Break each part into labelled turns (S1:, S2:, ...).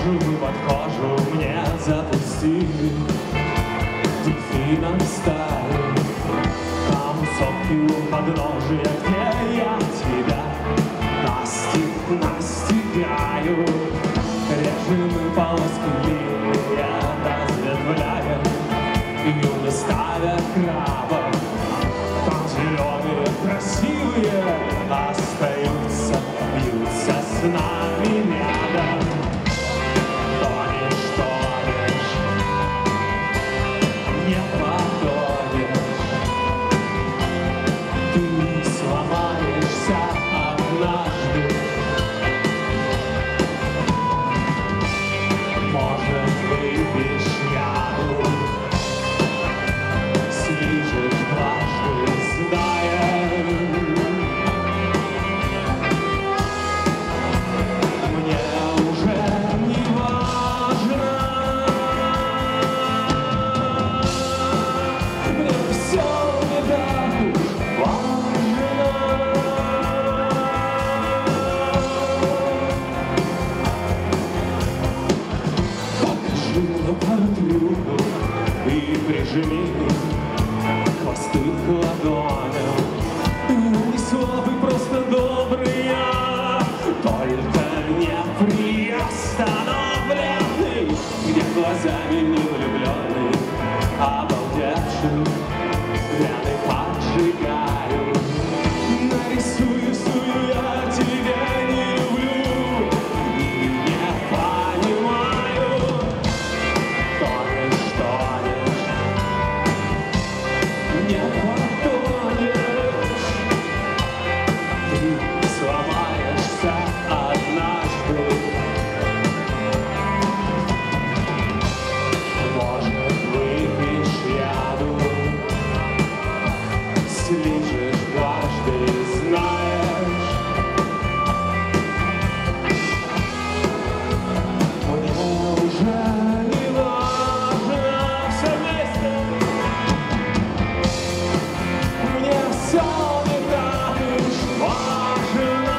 S1: подхожу, подхожу, мне запустили дельфином стали. Там сопки у подножия, где я тебя настигаю. Режимы полоски линии разветвляя, и не ставя крабов. Там зеленые красивые остаются, бьются с нами рядом. Тонешь, тонешь, не потонешь. Ты сломаешься однажды. Может, выпьешь яду, слижешь дважды, зная. Мне уже не важно, мне все не так уж важно. Покажи мне портрет и прижми хвосты к ладоням. Ни слова просто добрые, только не приостановленный, где глазами не влюбленный, обалдевший, вены поджигаю. Нарисую, я тебя не люблю и не понимаю. Тонешь, тонешь, не потонешь. Ты сломаешься однажды. Может, выпьешь яду, слижешь дважды, знаешь. Мне уже не важно, все вместе. Мне все не так уж важно.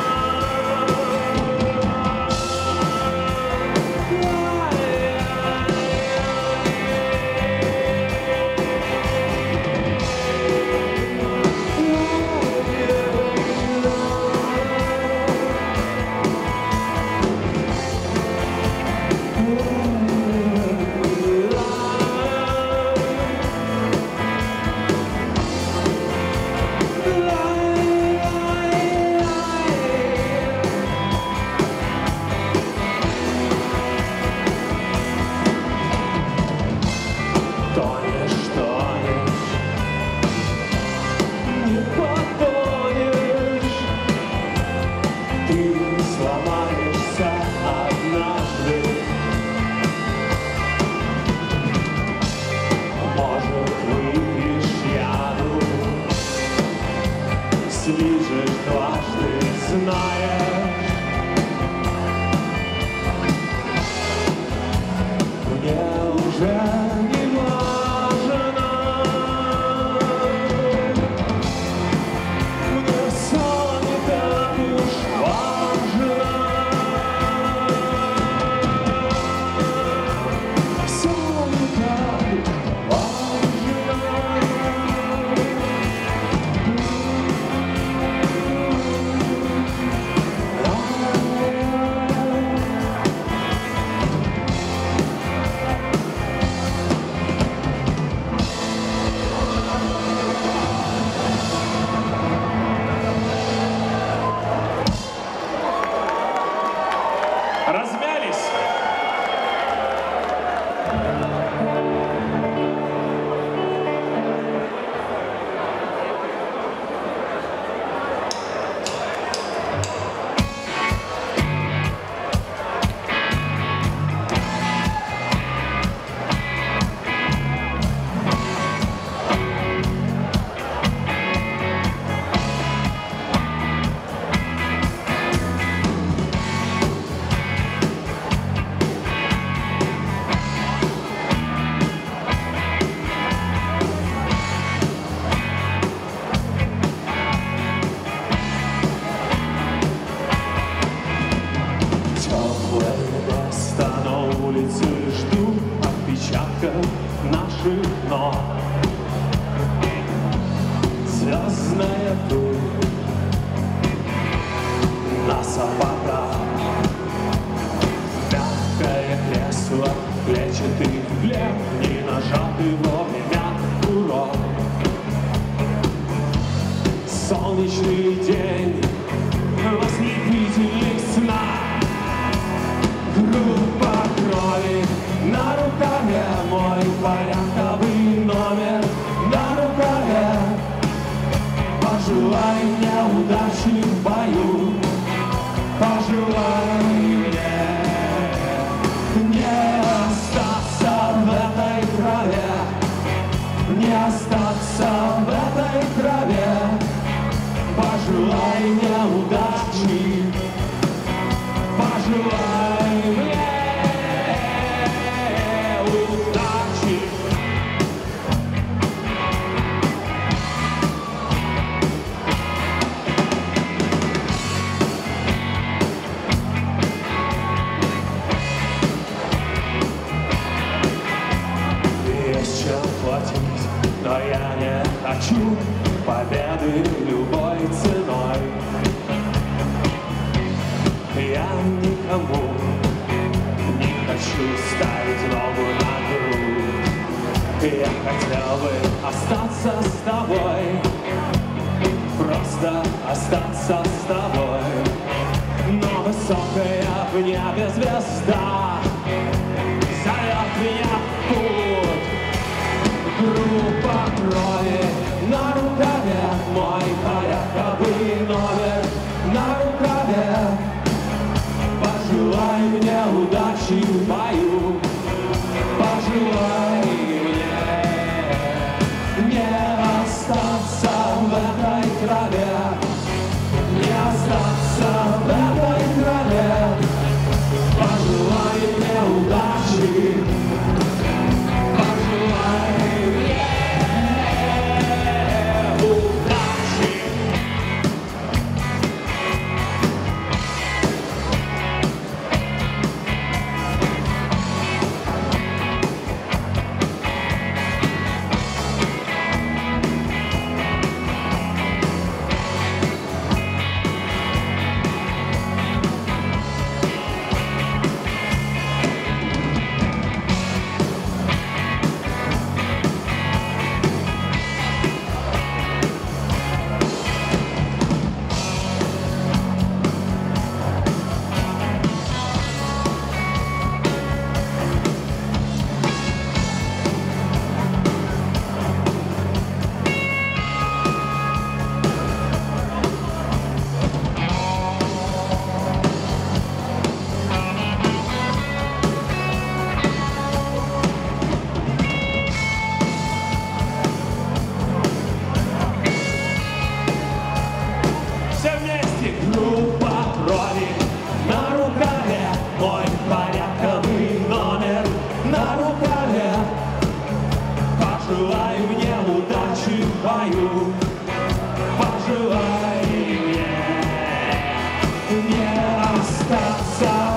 S1: Тонешь, тонешь, не потонешь. Ты сломаешься однажды. Может, выпьешь яду, слижешь дважды, знаешь. Мне уже не важно, мне все не так уж важно. Все не так уж важно. вино. Звездная пыль на сапогах, мягкое кресло, клетчатый хлеб и нажатый вовремя курок. Солнечный день в ослепительных снах, группа крови на рукаве, мой порядковый номер на рукаве. Пожелай мне удачи в бою, пожелай мне не остаться в этой траве, не остаться в этой траве. Пожелай мне удачи, пожелай мне удачи. Есть чем платить, но я не хочу победы любой ценой. Я никому не хочу ставить ногу на грудь. Я хотел бы остаться с тобой, просто остаться с тобой. Но высокая в небе звезда зовет меня в путь. Группа крови на рукаве, мой порядковый номер на рукаве. Пожелай мне удачи в бою, пожелай мне не остаться в этой траве, не остаться в этой траве. Пожелай мне удачи, пожелай мне удачи. Все вместе! Группа крови на рукаве, мой порядковый номер на рукаве. Пожелай мне удачи в бою, пожелай мне не остаться